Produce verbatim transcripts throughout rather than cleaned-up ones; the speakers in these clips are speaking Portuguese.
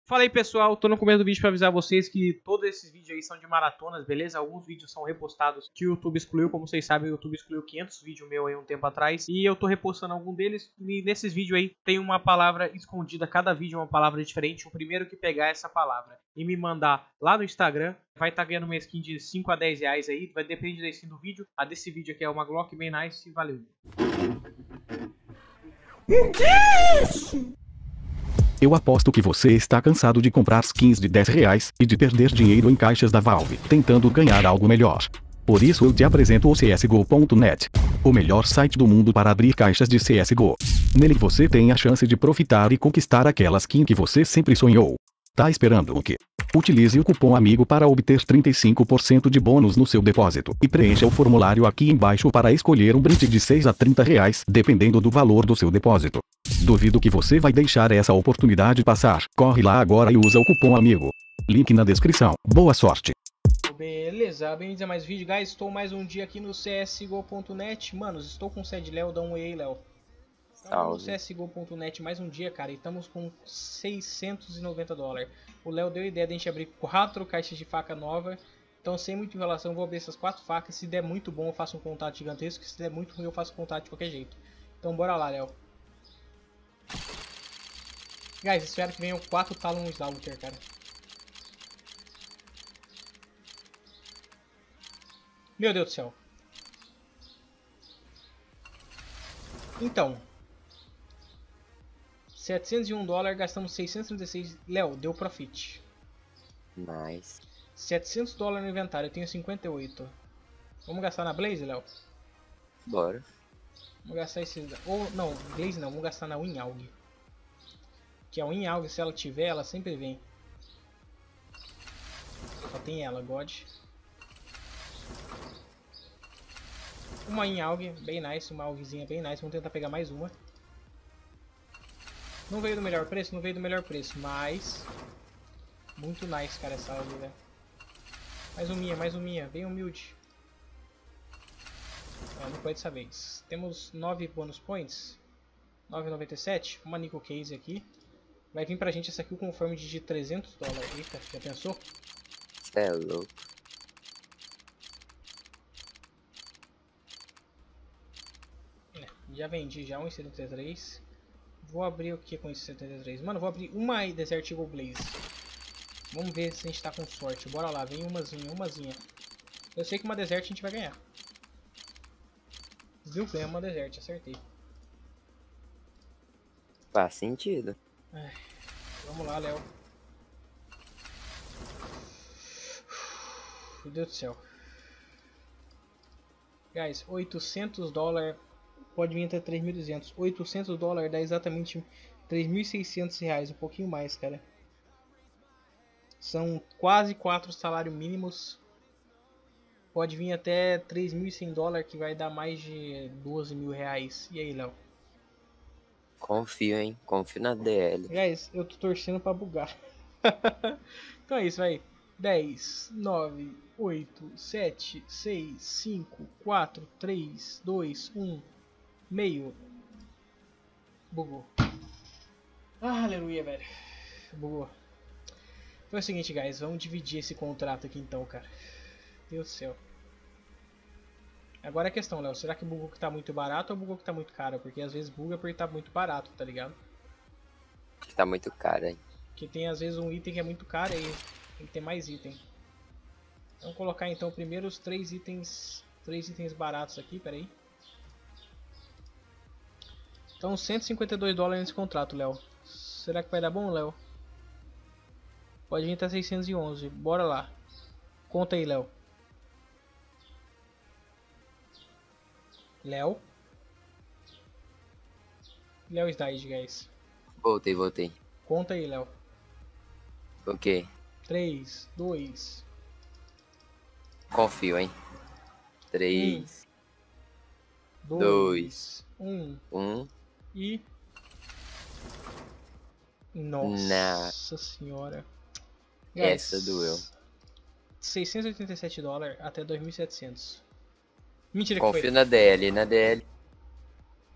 Fala aí pessoal, tô no começo do vídeo pra avisar vocês que todos esses vídeos aí são de maratonas, beleza? Alguns vídeos são repostados que o YouTube excluiu, como vocês sabem o YouTube excluiu quinhentos vídeos meu aí um tempo atrás. E eu tô repostando algum deles e nesses vídeos aí tem uma palavra escondida, cada vídeo é uma palavra diferente. O primeiro que pegar essa palavra e me mandar lá no Instagram vai estar tá ganhando uma skin de cinco a dez reais aí, vai depender da skin do vídeo. A desse vídeo aqui é uma Glock bem nice e valeu. O que é isso? Eu aposto que você está cansado de comprar skins de dez reais e de perder dinheiro em caixas da Valve, tentando ganhar algo melhor. Por isso eu te apresento o C S G O ponto net, o melhor site do mundo para abrir caixas de C S G O. Nele você tem a chance de profitar e conquistar aquela skin que você sempre sonhou. Tá esperando o quê? Utilize o cupom AMIGO para obter trinta e cinco por cento de bônus no seu depósito e preencha o formulário aqui embaixo para escolher um brinde de seis a trinta reais, dependendo do valor do seu depósito. Duvido que você vai deixar essa oportunidade passar. Corre lá agora e usa o cupom AMIGO. Link na descrição. Boa sorte. Beleza, bem-vindos a mais vídeo, guys. Estou mais um dia aqui no C S G O ponto net. Manos, estou com o Sed Léo, dá um oi aí, Léo. Estamos no C S G O ponto net mais um dia, cara, e estamos com seiscentos e noventa dólares. O Léo deu a ideia de a gente abrir quatro caixas de faca nova. Então, sem muita enrolação, vou abrir essas quatro facas. Se der muito bom, eu faço um contato gigantesco. Se der muito ruim, eu faço contato de qualquer jeito. Então, bora lá, Léo. Guys, espero que venham quatro Talon Slaughter, cara. Meu Deus do céu. Então. setecentos e um dólares, gastamos seiscentos e trinta e seis. Léo, deu profit. Nice. setecentos dólares no inventário, eu tenho cinquenta e oito. Vamos gastar na Blaze, Léo? Bora. Vamos gastar esse... Ou, não, Blaze não, vamos gastar na Winalg. Que a Winalg, se ela tiver, ela sempre vem. Só tem ela, God. Uma Winalg, bem nice, uma Algzinha bem nice. Vamos tentar pegar mais uma. Não veio do melhor preço? Não veio do melhor preço, mas... Muito nice, cara, essa Alg, velho. Mais uma, mais uma, bem humilde. É, não foi dessa vez. Temos nove bonus points. nove e noventa e sete. Uma Nickel Case aqui. Vai vir pra gente essa aqui o conforme de trezentos dólares. Eita, já pensou? Cê é louco. É, já vendi já um e setenta e três. Vou abrir o que com esse setenta e três? Mano, vou abrir uma Desert Eagle Blaze. Vamos ver se a gente tá com sorte. Bora lá, vem umazinha, umazinha. Eu sei que uma Desert a gente vai ganhar. Viu? Ganhar uma Desert, acertei. Faz sentido. Ai, vamos lá, Léo. Meu Deus do céu. Guys, oitocentos dólares pode vir até três mil e duzentos. oitocentos dólares dá exatamente três mil e seiscentos reais, um pouquinho mais, cara. São quase quatro salários mínimos. Pode vir até três mil e cem dólares, que vai dar mais de doze mil reais. E aí, Léo? Confio, hein? Confio na D L. Guys, eu tô torcendo pra bugar. Então é isso, vai. dez, nove, oito, sete, seis, cinco, quatro, três, dois, um, meio. Bugou. Ah, aleluia, velho. Bugou. Então é o seguinte, guys, vamos dividir esse contrato aqui então, cara. Deus do céu. Agora a questão, Léo, será que bugou que tá muito barato ou bugou que tá muito caro? Porque às vezes buga porque tá muito barato, tá ligado? Tá muito caro, hein? Porque tem às vezes um item que é muito caro e tem que ter mais item. Vamos colocar então primeiro os três itens, três itens baratos aqui, peraí. Então cento e cinquenta e dois dólares nesse contrato, Léo. Será que vai dar bom, Léo? Pode vir até seiscentos e onze, bora lá. Conta aí, Léo. Léo. Léo is died, guys. Voltei, voltei. Conta aí, Léo. Ok. três, dois. Confio, hein? três, dois, um. um. E... Nossa Na... senhora. Essa Guys, doeu. seiscentos e oitenta e sete dólares até dois mil e setecentos. Mentira que Confio foi. na D L, na D L.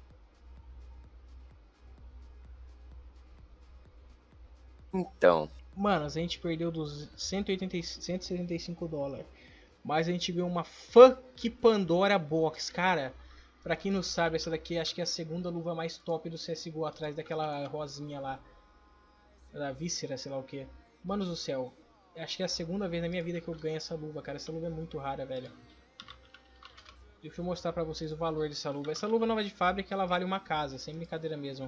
Então, Mano, a gente perdeu dos cento e oitenta, cento e setenta e cinco dólares. Mas a gente ganhou uma Funk Pandora Box, cara. Pra quem não sabe, essa daqui acho que é a segunda luva mais top do C S G O, atrás daquela rosinha lá. Da Víscera, sei lá o que. Manos do céu. Acho que é a segunda vez na minha vida que eu ganho essa luva, cara. Essa luva é muito rara, velho. Deixa eu mostrar pra vocês o valor dessa luva. Essa luva nova de fábrica, ela vale uma casa, sem brincadeira mesmo.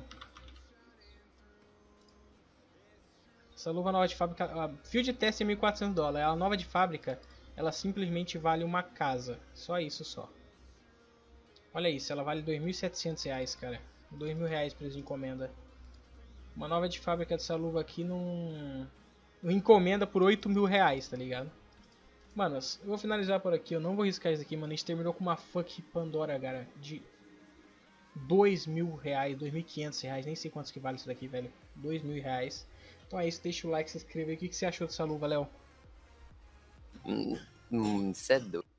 Essa luva nova de fábrica, a field test é mil e quatrocentos dólares. A nova de fábrica, ela simplesmente vale uma casa. Só isso, só. Olha isso, ela vale dois mil e setecentos reais, cara. dois mil reais preço de encomenda. Uma nova de fábrica dessa luva aqui não... não encomenda por oito mil reais, tá ligado? Mano, eu vou finalizar por aqui. Eu não vou riscar isso aqui, mano. A gente terminou com uma Funk Pandora, cara. De dois mil reais, dois mil e quinhentos reais. Nem sei quantos que vale isso daqui, velho. dois mil reais. Então é isso. Deixa o like, se inscreve. O que, que você achou dessa luva, Léo? Hum, hum, cê é doido.